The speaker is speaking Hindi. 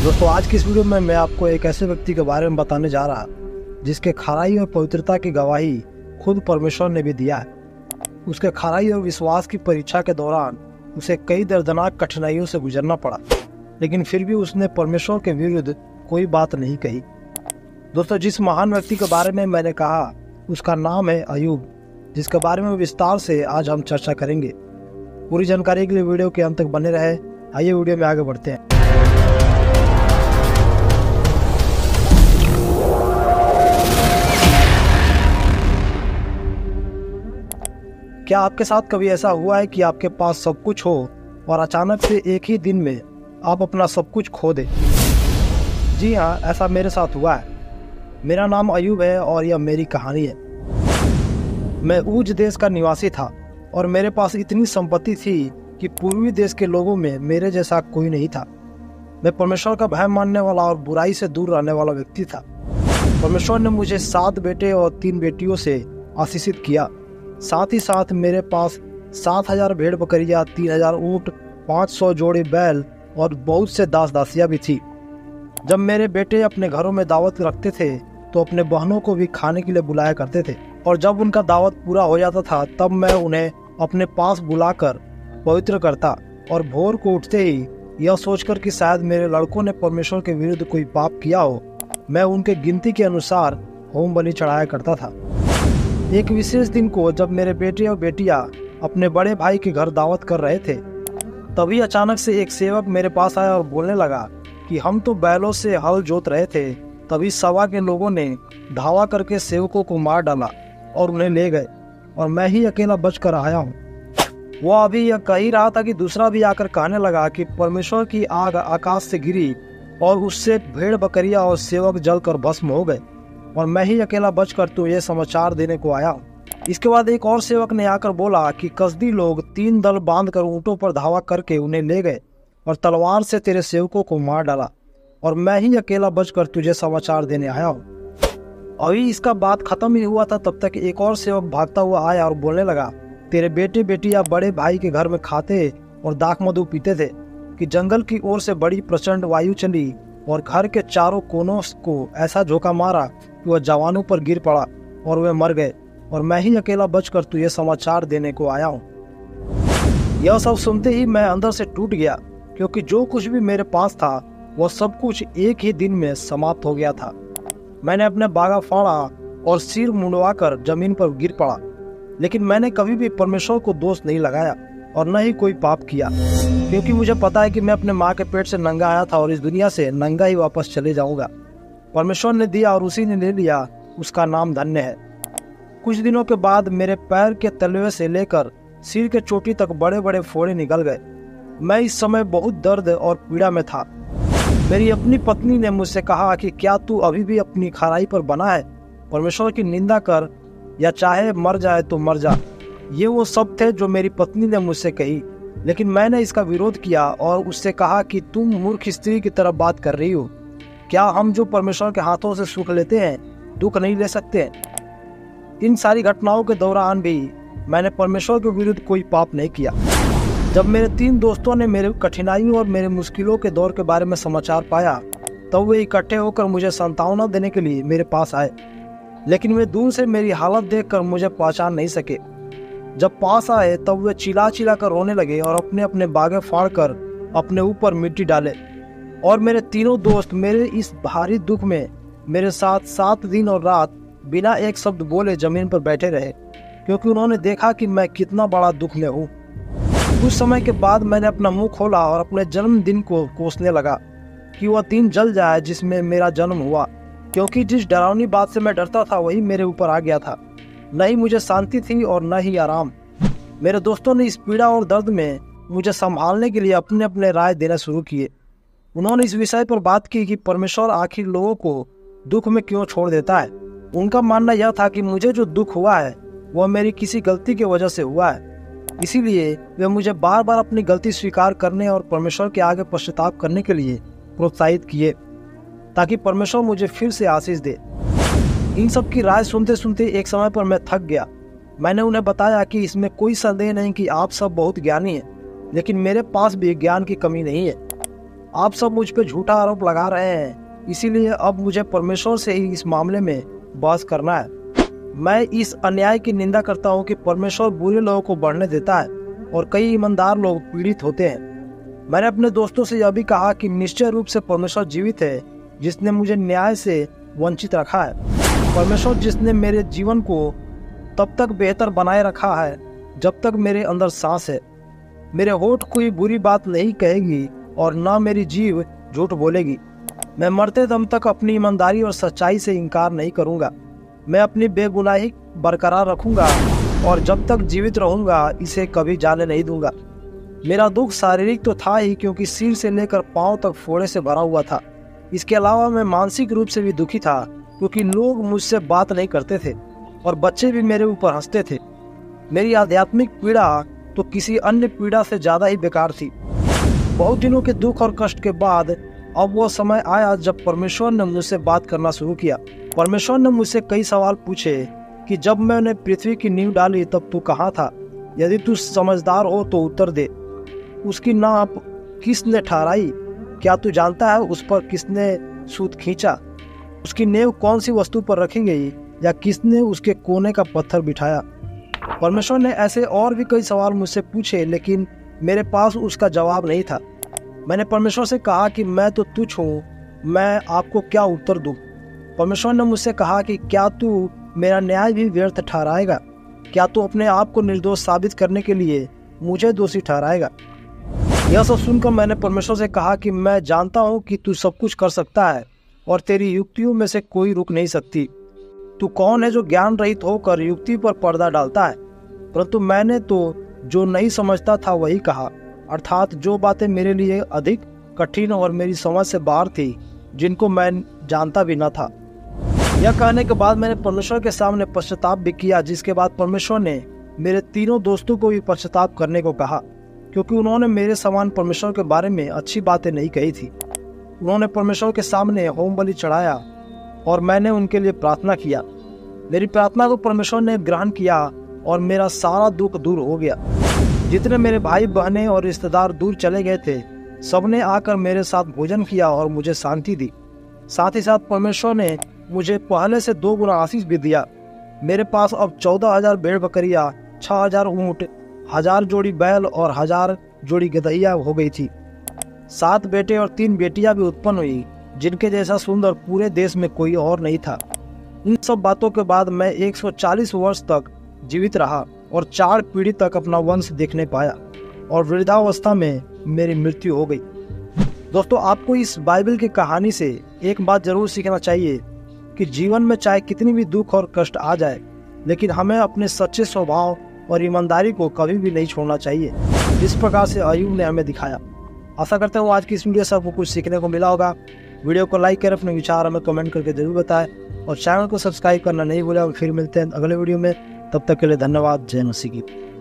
दोस्तों, आज की इस वीडियो में मैं आपको एक ऐसे व्यक्ति के बारे में बताने जा रहा जिसके खराई और पवित्रता की गवाही खुद परमेश्वर ने भी दिया है। उसके खराई और विश्वास की परीक्षा के दौरान उसे कई दर्दनाक कठिनाइयों से गुजरना पड़ा, लेकिन फिर भी उसने परमेश्वर के विरुद्ध कोई बात नहीं कही। दोस्तों, जिस महान व्यक्ति के बारे में मैंने कहा उसका नाम है अय्यूब, जिसके बारे में विस्तार से आज हम चर्चा करेंगे। पूरी जानकारी के लिए वीडियो के अंत तक बने रहे। आइए वीडियो में आगे बढ़ते हैं। क्या आपके साथ कभी ऐसा हुआ है कि आपके पास सब कुछ हो और अचानक से एक ही दिन में आप अपना सब कुछ खो दें? जी हाँ, ऐसा मेरे साथ हुआ है। मेरा नाम अय्यूब है और यह मेरी कहानी है। मैं ऊज देश का निवासी था और मेरे पास इतनी संपत्ति थी कि पूर्वी देश के लोगों में मेरे जैसा कोई नहीं था। मैं परमेश्वर का भय मानने वाला और बुराई से दूर रहने वाला व्यक्ति था। परमेश्वर ने मुझे 7 बेटे और 3 बेटियों से आशीषित किया। साथ ही साथ मेरे पास 7,000 भेड़ बकरियां, 3,000 ऊँट, 500 जोड़ी बैल और बहुत से दास दासियां भी थी। जब मेरे बेटे अपने घरों में दावत रखते थे तो अपने बहनों को भी खाने के लिए बुलाया करते थे, और जब उनका दावत पूरा हो जाता था तब मैं उन्हें अपने पास बुलाकर पवित्र करता, और भोर को उठते ही यह सोचकर कि शायद मेरे लड़कों ने परमेश्वर के विरुद्ध कोई पाप किया हो, मैं उनके गिनती के अनुसार होम बलि चढ़ाया करता था। एक विशेष दिन को जब मेरे बेटे और बेटियां अपने बड़े भाई के घर दावत कर रहे थे, तभी अचानक से एक सेवक मेरे पास आया और बोलने लगा कि हम तो बैलों से हल जोत रहे थे, तभी सभा के लोगों ने धावा करके सेवकों को मार डाला और उन्हें ले गए, और मैं ही अकेला बचकर आया हूँ। वह अभी यह कह ही रहा था कि दूसरा भी आकर कहने लगा कि परमेश्वर की आग आकाश से गिरी और उससे भेड़ बकरियां और सेवक जलकर भस्म हो गए, और मैं ही अकेला बचकर तो ये समाचार देने को आया हूँ। इसके बाद एक और सेवक ने आकर बोला कि कसदी लोग 3 दल बांधकर ऊँटों पर धावा करके उन्हें ले गए और तलवार से तेरे सेवकों को मार डाला, और मैं ही अकेला बचकर तुझे समाचार देने आया हूँ। अभी इसका बात खत्म ही हुआ था तब तक एक और सेवक भागता हुआ आया और बोलने लगा, तेरे बेटे बेटियां बड़े भाई के घर में खाते और दाख मधु पीते थे कि जंगल की ओर से बड़ी प्रचंड वायु चली और घर के चारों कोनों को ऐसा झोंका मारा कि वह जवानों पर गिर पड़ा और वे मर गए, और मैं ही अकेला बचकर तुझे समाचार देने को आया हूँ। यह सब सुनते ही मैं अंदर से टूट गया, क्योंकि जो कुछ भी मेरे पास था वह सब कुछ एक ही दिन में समाप्त हो गया था। मैंने अपने बागा फाड़ा और सिर मुंडवाकर जमीन पर गिर पड़ा, लेकिन मैंने कभी भी परमेश्वर को दोष नहीं लगाया और न ही कोई पाप किया, क्योंकि मुझे पता है कि मैं अपने माँ के पेट से नंगा आया था और इस दुनिया से नंगा ही वापस चले जाऊंगा। परमेश्वर ने दिया और उसी ने ले लिया, उसका नाम धन्य है। कुछ दिनों के बाद मेरे पैर के तलवे से लेकर सिर के चोटी तक बड़े बड़े फोड़े निकल गए। मैं इस समय बहुत दर्द और पीड़ा में था। मेरी अपनी पत्नी ने मुझसे कहा कि क्या तू अभी भी अपनी खराई पर बना है? परमेश्वर की निंदा कर या चाहे मर जाए तो मर जा। ये वो सब थे जो मेरी पत्नी ने मुझसे कही, लेकिन मैंने इसका विरोध किया और उससे कहा कि तुम मूर्ख स्त्री की तरह बात कर रही हो। क्या हम जो परमेश्वर के हाथों से सुख लेते हैं दुख नहीं ले सकते? इन सारी घटनाओं के दौरान भी मैंने परमेश्वर के विरुद्ध कोई पाप नहीं किया। जब मेरे 3 दोस्तों ने मेरे कठिनाइयों और मेरे मुश्किलों के दौर के बारे में समाचार पाया, तब वे इकट्ठे होकर मुझे सांत्वना देने के लिए मेरे पास आए, लेकिन वे दूर से मेरी हालत देखकर मुझे पहचान नहीं सके। जब पास आए तब वे चिल्ला चिल्ला कर रोने लगे और अपने अपने बागे फाड़ कर अपने ऊपर मिट्टी डाले, और मेरे तीनों दोस्त मेरे इस भारी दुख में मेरे साथ 7 दिन और रात बिना एक शब्द बोले जमीन पर बैठे रहे, क्योंकि उन्होंने देखा कि मैं कितना बड़ा दुख में हूँ। कुछ समय के बाद मैंने अपना मुंह खोला और अपने जन्मदिन को कोसने लगा कि वह दिन जल जाए जिसमें मेरा जन्म हुआ, क्योंकि जिस डरावनी बात से मैं डरता था वही मेरे ऊपर आ गया था। न ही मुझे शांति थी और न ही आराम। मेरे दोस्तों ने इस पीड़ा और दर्द में मुझे संभालने के लिए अपने अपने राय देना शुरू किए। उन्होंने इस विषय पर बात की कि परमेश्वर आखिर लोगों को दुख में क्यों छोड़ देता है। उनका मानना यह था कि मुझे जो दुख हुआ है वह मेरी किसी गलती की वजह से हुआ है, इसीलिए वे मुझे बार बार अपनी गलती स्वीकार करने और परमेश्वर के आगे पश्चाताप करने के लिए प्रोत्साहित किए, ताकि परमेश्वर मुझे फिर से आशीष दे। इन सब की राय सुनते सुनते एक समय पर मैं थक गया। मैंने उन्हें बताया कि इसमें कोई संदेह नहीं कि आप सब बहुत ज्ञानी हैं, लेकिन मेरे पास भी ज्ञान की कमी नहीं है। आप सब मुझ पे झूठा आरोप लगा रहे हैं, इसीलिए अब मुझे परमेश्वर से ही इस मामले में बहस करना है। मैं इस अन्याय की निंदा करता हूँ कि परमेश्वर बुरे लोगों को बढ़ने देता है और कई ईमानदार लोग पीड़ित होते हैं। मैंने अपने दोस्तों से यह भी कहा कि निश्चय रूप से परमेश्वर जीवित है, जिसने मुझे न्याय से वंचित रखा है। परमेश्वर जिसने मेरे जीवन को तब तक बेहतर बनाए रखा है जब तक मेरे अंदर सांस है। मेरे होठ कोई बुरी बात नहीं कहेगी और न मेरी जीभ झूठ बोलेगी। मैं मरते दम तक अपनी ईमानदारी और सच्चाई से इनकार नहीं करूंगा। मैं अपनी बेगुनाही बरकरार रखूंगा और जब तक जीवित रहूंगा इसे कभी जाने नहीं दूंगा। मेरा दुख शारीरिक तो था ही, क्योंकि सिर से लेकर पांव तक फोड़े से भरा हुआ था। इसके अलावा मैं मानसिक रूप से भी दुखी था, क्योंकि लोग मुझसे बात नहीं करते थे और बच्चे भी मेरे ऊपर हंसते थे। मेरी आध्यात्मिक पीड़ा तो किसी अन्य पीड़ा से ज्यादा ही बेकार थी। बहुत दिनों के दुख और कष्ट के बाद अब वो समय आया जब परमेश्वर ने मुझसे बात करना शुरू किया। परमेश्वर ने मुझसे कई सवाल पूछे कि जब मैंने पृथ्वी की नींव डाली तब तू कहाँ था? यदि तू समझदार हो तो उत्तर दे। उसकी नाप किसने ठहराई? क्या तू जानता है उस पर किसने सूत खींचा? उसकी नींव कौन सी वस्तु पर रखी गई या किसने उसके कोने का पत्थर बिठाया? परमेश्वर ने ऐसे और भी कई सवाल मुझसे पूछे, लेकिन मेरे पास उसका जवाब नहीं था। मैंने परमेश्वर से कहा कि मैं तो तुच्छ हूँ, मैं आपको क्या उत्तर दूँ? परमेश्वर ने मुझसे कहा कि क्या तू मेरा न्याय भी व्यर्थ ठहराएगा? क्या तू अपने आप को निर्दोष साबित करने के लिए मुझे दोषी ठहराएगा? यह सब सुनकर मैंने परमेश्वर से कहा कि मैं जानता हूँ कि तू सब कुछ कर सकता है और तेरी युक्तियों में से कोई रुक नहीं सकती। तू कौन है जो ज्ञान रहित होकर युक्ति पर पर्दा डालता है? परंतु मैंने तो जो नहीं समझता था वही कहा, अर्थात जो बातें मेरे लिए अधिक कठिन और मेरी समझ से बाहर थी, जिनको मैं जानता भी न था। यह कहने के बाद मैंने परमेश्वर के सामने पश्चाताप भी किया, जिसके बाद परमेश्वर ने मेरे तीनों दोस्तों को भी पश्चाताप करने को कहा, क्योंकि उन्होंने मेरे समान परमेश्वर के बारे में अच्छी बातें नहीं कही थी। उन्होंने परमेश्वर के सामने होम बलि चढ़ाया और मैंने उनके लिए प्रार्थना किया। मेरी प्रार्थना को परमेश्वर ने ग्रहण किया और मेरा सारा दुख दूर हो गया। जितने मेरे भाई बहनें और रिश्तेदार दूर चले गए थे, सबने आकर मेरे साथ भोजन किया और मुझे शांति दी। साथ ही साथ परमेश्वर ने मुझे पहले से 2 गुना आशीष भी दिया। मेरे पास अब 14,000 भेड़ बकरियां, 6,000 ऊँट, 1,000 जोड़ी बैल और 1,000 जोड़ी गदहिया हो गई थी। 7 बेटे और 3 बेटियां भी उत्पन्न हुई, जिनके जैसा सुंदर पूरे देश में कोई और नहीं था। इन सब बातों के बाद मैं 140 वर्ष तक जीवित रहा और 4 पीढ़ी तक अपना वंश देखने पाया और वृद्धावस्था में मेरी मृत्यु हो गई। दोस्तों, आपको इस बाइबल की कहानी से एक बात जरूर सीखना चाहिए कि जीवन में चाहे कितनी भी दुख और कष्ट आ जाए, लेकिन हमें अपने सच्चे स्वभाव और ईमानदारी को कभी भी नहीं छोड़ना चाहिए, जिस प्रकार से अय्यूब ने हमें दिखाया। आशा करता हूँ आज की इस वीडियो से आपको कुछ सीखने को मिला होगा। वीडियो को लाइक करें, अपने विचार हमें कमेंट करके जरूर बताएं और चैनल को सब्सक्राइब करना नहीं भूलें। फिर मिलते हैं अगले वीडियो में, तब तक के लिए धन्यवाद। जय मसीह की।